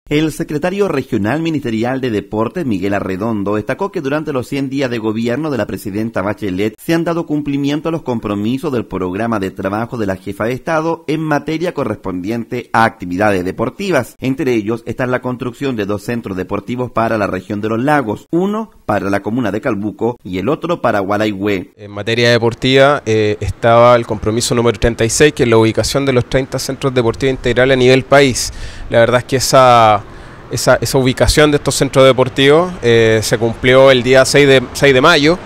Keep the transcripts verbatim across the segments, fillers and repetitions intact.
El secretario regional ministerial de Deportes, Miguel Arredondo, destacó que durante los cien días de gobierno de la presidenta Bachelet se han dado cumplimiento a los compromisos del programa de trabajo de la jefa de Estado en materia correspondiente a actividades deportivas. Entre ellos está la construcción de dos centros deportivos para la región de los lagos, uno para la comuna de Calbuco y el otro para Gualaihue. En materia deportiva eh, estaba el compromiso número treinta y seis, que es la ubicación de los treinta centros deportivos integrales a nivel país. La verdad es que esa Esa, esa ubicación de estos centros deportivos eh, se cumplió el día seis de mayo,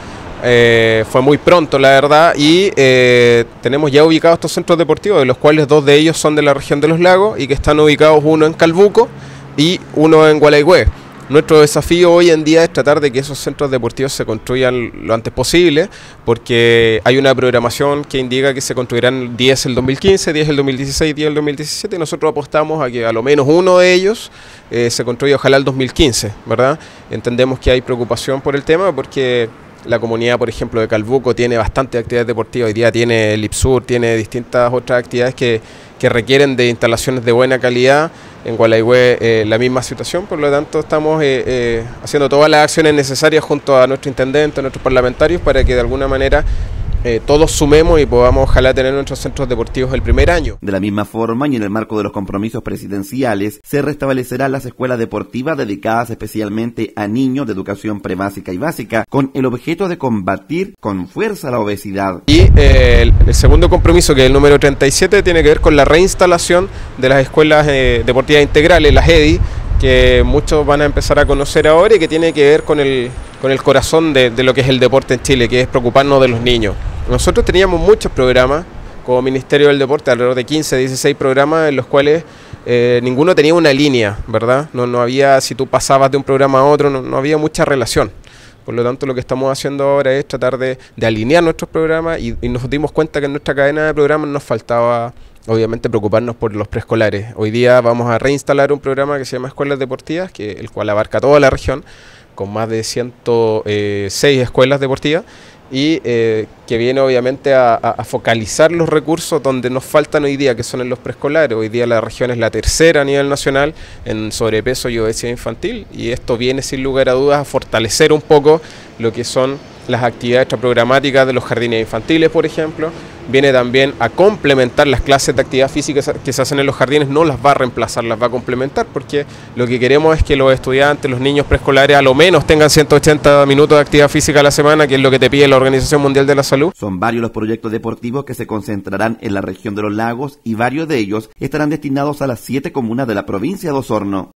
eh, fue muy pronto la verdad, y eh, tenemos ya ubicados estos centros deportivos, de los cuales dos de ellos son de la región de los lagos y que están ubicados uno en Calbuco y uno en Gualaihue. Nuestro desafío hoy en día es tratar de que esos centros deportivos se construyan lo antes posible, porque hay una programación que indica que se construirán diez el dos mil quince, diez el dos mil dieciséis, diez el dos mil diecisiete, y nosotros apostamos a que a lo menos uno de ellos eh, se construya ojalá el dos mil quince, ¿verdad? Entendemos que hay preocupación por el tema porque la comunidad, por ejemplo, de Calbuco tiene bastante actividades deportivas, hoy día tiene el IPSUR, tiene distintas otras actividades que, que requieren de instalaciones de buena calidad. En Gualaihue eh, la misma situación, por lo tanto estamos eh, eh, haciendo todas las acciones necesarias junto a nuestro intendente, a nuestros parlamentarios, para que de alguna manera Eh, todos sumemos y podamos ojalá tener nuestros centros deportivos el primer año. De la misma forma y en el marco de los compromisos presidenciales, se restablecerán las escuelas deportivas dedicadas especialmente a niños de educación prebásica y básica, con el objeto de combatir con fuerza la obesidad. Y eh, el, el segundo compromiso, que es el número treinta y siete, tiene que ver con la reinstalación de las escuelas eh, deportivas integrales, las E D I, que muchos van a empezar a conocer ahora y que tiene que ver con el, con el corazón de, de lo que es el deporte en Chile, que es preocuparnos de los niños. Nosotros teníamos muchos programas como Ministerio del Deporte, alrededor de quince, dieciséis programas en los cuales eh, ninguno tenía una línea, ¿verdad? No, no había, si tú pasabas de un programa a otro, no, no había mucha relación. Por lo tanto, lo que estamos haciendo ahora es tratar de, de alinear nuestros programas y, y nos dimos cuenta que en nuestra cadena de programas nos faltaba, obviamente, preocuparnos por los preescolares. Hoy día vamos a reinstalar un programa que se llama Escuelas Deportivas, que el cual abarca toda la región, con más de ciento seis escuelas deportivas, y eh, que viene obviamente a, a, a focalizar los recursos donde nos faltan hoy día, que son en los preescolares. Hoy día la región es la tercera a nivel nacional en sobrepeso y obesidad infantil, y esto viene sin lugar a dudas a fortalecer un poco lo que son las actividades extraprogramáticas de los jardines infantiles, por ejemplo. Viene también a complementar las clases de actividad física que se hacen en los jardines, no las va a reemplazar, las va a complementar, porque lo que queremos es que los estudiantes, los niños preescolares, a lo menos tengan ciento ochenta minutos de actividad física a la semana, que es lo que te pide la Organización Mundial de la Salud. Son varios los proyectos deportivos que se concentrarán en la región de los lagos y varios de ellos estarán destinados a las siete comunas de la provincia de Osorno.